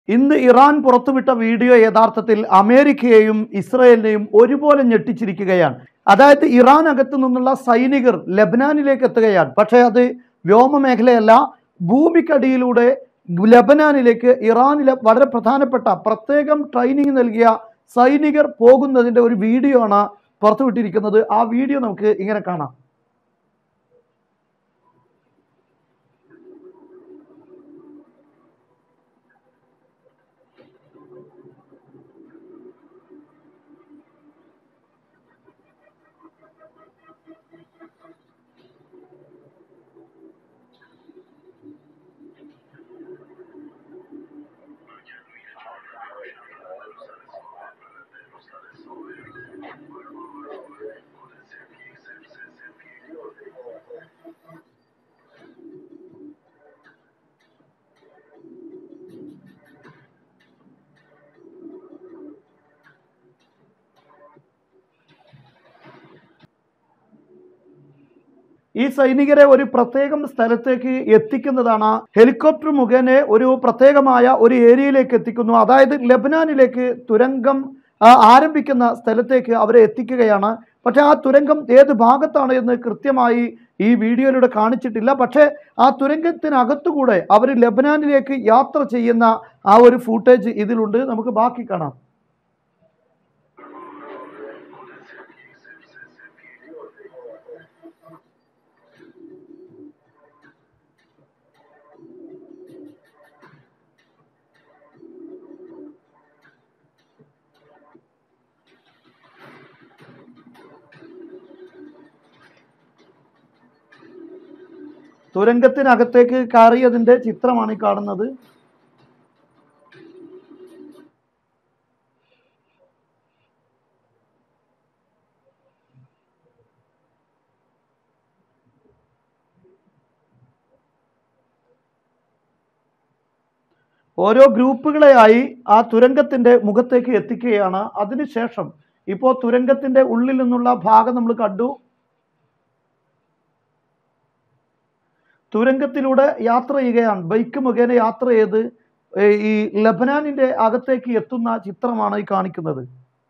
ഇന്ന് ഇറാൻ പുറത്തുവിട്ട വീഡിയോ യഥാർത്ഥത്തിൽ അമേരിക്കയെയും ഇസ്രയേലിനെയും ഒരുപോലെ ഞെട്ടിച്ചിരിക്കുകയാണ്. അതായത് ഇറാൻ അകത്തു നിന്നുള്ള സൈനികർ ലബനാനിലേക്ക് എത്തുകയാണ്. പക്ഷേ അത് വ്യോമമേഖലയല്ല, ഭൂമിക്കടിയിലൂടെ ലബനാനിലേക്ക് ഇറാനിലെ വളരെ പ്രധാനപ്പെട്ട പ്രത്യേകം ട്രെയിനിങ് നൽകിയ സൈനികർ പോകുന്നതിൻ്റെ ഒരു വീഡിയോ ആണ് പുറത്തുവിട്ടിരിക്കുന്നത്. ആ വീഡിയോ നമുക്ക് ഇങ്ങനെ കാണാം. ഈ സൈനികരെ ഒരു പ്രത്യേകം സ്ഥലത്തേക്ക് എത്തിക്കുന്നതാണ്. ഹെലികോപ്റ്റർ മുഖേന ഒരു പ്രത്യേകമായ ഒരു ഏരിയയിലേക്ക് എത്തിക്കുന്നു. അതായത് ലബനാനിലേക്ക് തുരങ്കം ആരംഭിക്കുന്ന സ്ഥലത്തേക്ക് അവരെ എത്തിക്കുകയാണ്. പക്ഷേ ആ തുരങ്കം ഏത് ഭാഗത്താണ് എന്ന് കൃത്യമായി ഈ വീഡിയോയിലൂടെ കാണിച്ചിട്ടില്ല. പക്ഷേ ആ തുരങ്കത്തിനകത്തുകൂടെ അവർ ലബനാനിലേക്ക് യാത്ര ചെയ്യുന്ന ആ ഒരു ഫൂട്ടേജ് ഇതിലുണ്ട്. നമുക്ക് ബാക്കി കാണാം. തുരങ്കത്തിനകത്തേക്ക് കയറിയതിൻ്റെ ചിത്രമാണ് ഈ കാണുന്നത്. ഓരോ ഗ്രൂപ്പുകളെയായി ആ തുരങ്കത്തിൻ്റെ മുഖത്തേക്ക് എത്തിക്കുകയാണ്. അതിനുശേഷം ഇപ്പോൾ തുരങ്കത്തിൻ്റെ ഉള്ളിൽ നിന്നുള്ള ഭാഗം നമ്മൾ കണ്ടു. തുരങ്കത്തിലൂടെ യാത്ര ചെയ്യുകയാണ്. ബൈക്ക് മുഖേന യാത്ര ചെയ്ത് ഈ ലബനാനിൻ്റെ അകത്തേക്ക് എത്തുന്ന ചിത്രമാണ് ഈ കാണിക്കുന്നത്.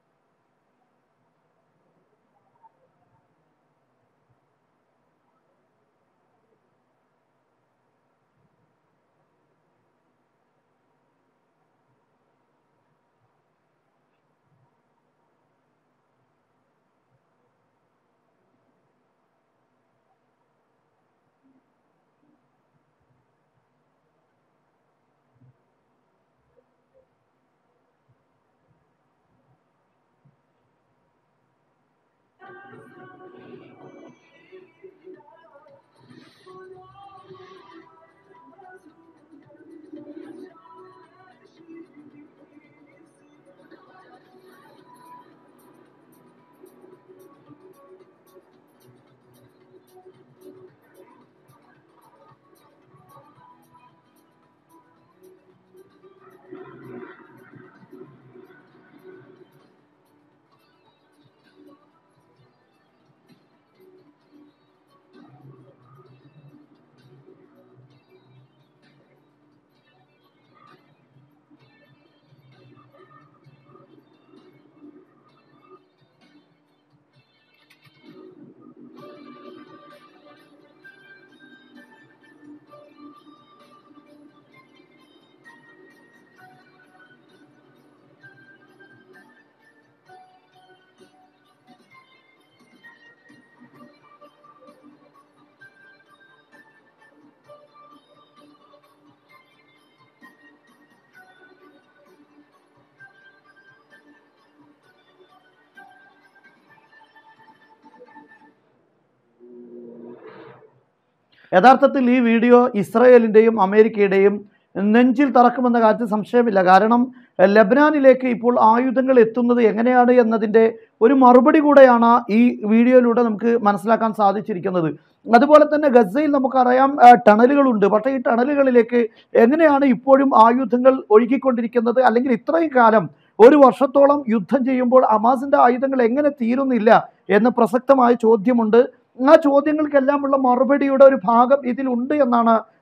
യഥാർത്ഥത്തിൽ ഈ വീഡിയോ ഇസ്രയേലിൻ്റെയും അമേരിക്കയുടെയും നെഞ്ചിൽ തറക്കുമെന്ന കാര്യത്തിൽ സംശയമില്ല. കാരണം ലബനാനിലേക്ക് ഇപ്പോൾ ആയുധങ്ങൾ എത്തുന്നത് എങ്ങനെയാണ് എന്നതിൻ്റെ ഒരു മറുപടി കൂടെയാണ് ഈ വീഡിയോയിലൂടെ നമുക്ക് മനസ്സിലാക്കാൻ സാധിച്ചിരിക്കുന്നത്. അതുപോലെ തന്നെ ഗസയിൽ നമുക്കറിയാം ടണലുകളുണ്ട്. പക്ഷേ ഈ ടണലുകളിലേക്ക് എങ്ങനെയാണ് ഇപ്പോഴും ആയുധങ്ങൾ ഒഴുകിക്കൊണ്ടിരിക്കുന്നത്? അല്ലെങ്കിൽ ഇത്രയും കാലം ഒരു വർഷത്തോളം യുദ്ധം ചെയ്യുമ്പോൾ ഹമാസിൻ്റെ ആയുധങ്ങൾ എങ്ങനെ തീരുന്നില്ല എന്ന പ്രസക്തമായ ചോദ്യമുണ്ട്. ആ ചോദ്യങ്ങൾക്കെല്ലാമുള്ള മറുപടിയുടെ ഒരു ഭാഗം ഇതിലുണ്ട് എന്നാണ്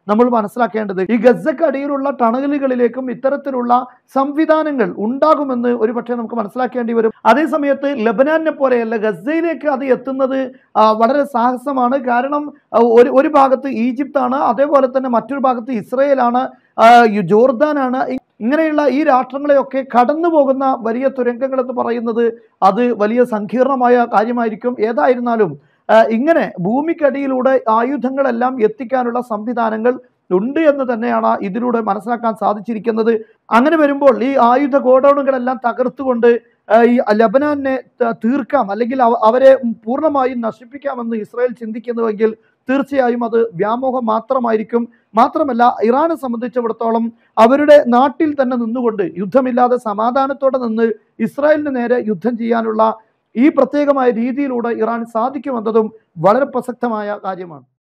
നമ്മൾ മനസ്സിലാക്കേണ്ടത്. ഈ ഗസക്കടിയിലുള്ള ടണലുകളിലേക്കും ഇത്തരത്തിലുള്ള സംവിധാനങ്ങൾ ഉണ്ടാകുമെന്ന് ഒരുപക്ഷെ നമുക്ക് മനസ്സിലാക്കേണ്ടി വരും. അതേസമയത്ത് ലെബനാനെ പോലെയല്ല, ഗസയിലേക്ക് അത് എത്തുന്നത് വളരെ സാഹസമാണ്. കാരണം ഒരു ഭാഗത്ത് ഈജിപ്താണ്, അതേപോലെ തന്നെ മറ്റൊരു ഭാഗത്ത് ഇസ്രയേലാണ്, ജോർദാനാണ്. ഇങ്ങനെയുള്ള ഈ രാഷ്ട്രങ്ങളെയൊക്കെ കടന്നു പോകുന്ന വലിയ തുരങ്കങ്ങൾ എന്ന് പറയുന്നത് അത് വലിയ സങ്കീർണമായ കാര്യമായിരിക്കും. ഏതായിരുന്നാലും ഇങ്ങനെ ഭൂമിക്കടിയിലൂടെ ആയുധങ്ങളെല്ലാം എത്തിക്കാനുള്ള സംവിധാനങ്ങൾ ഉണ്ട് എന്ന് തന്നെയാണ് ഇതിലൂടെ മനസ്സിലാക്കാൻ സാധിച്ചിരിക്കുന്നത്. അങ്ങനെ വരുമ്പോൾ ഈ ആയുധ ഗോഡൌണുകളെല്ലാം തകർത്തുകൊണ്ട് ഈ ലബനാനെ തീർക്കാം, അല്ലെങ്കിൽ അവരെ പൂർണ്ണമായും നശിപ്പിക്കാമെന്ന് ഇസ്രായേൽ ചിന്തിക്കുന്നുവെങ്കിൽ തീർച്ചയായും അത് വ്യാമോഹം മാത്രമായിരിക്കും. മാത്രമല്ല, ഇറാനെ സംബന്ധിച്ചിടത്തോളം അവരുടെ നാട്ടിൽ തന്നെ നിന്നുകൊണ്ട് യുദ്ധമില്ലാതെ സമാധാനത്തോടെ നിന്ന് ഇസ്രായേലിന് നേരെ യുദ്ധം ചെയ്യാനുള്ള ഈ പ്രത്യേകമായ രീതിയിലൂടെ ഇറാൻ സാധിക്കുമെന്നതും വളരെ പ്രസക്തമായ കാര്യമാണ്.